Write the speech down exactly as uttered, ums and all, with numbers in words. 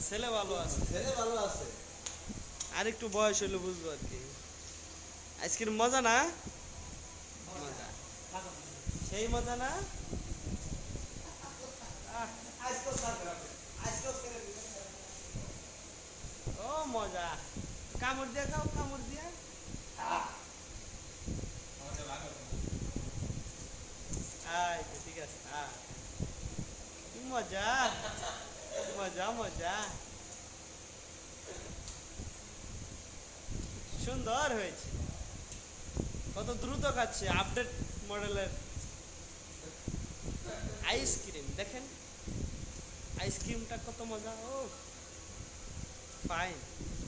ছেলে ভালো আছে, ছেলে ভালো আছে। আর একটু বয়স হইলে বুঝবো আর কি। আইসক্রিম মজা না? মজা, সেই মজা না? আহ, আজকাল সাথে আজকাল ছেলে ও মজা। কামড় দিয়া খাও, কামড় দিয়া। আচ্ছা ঠিক আছে, হ্যাঁ। কি মজা, মজা মজা। সুন্দর হয়েছে, কত দ্রুত খাচ্ছে, আপডেট মডেলের আইসক্রিম দেখেন। আইসক্রিমটা কত মজা, ও ফাইন।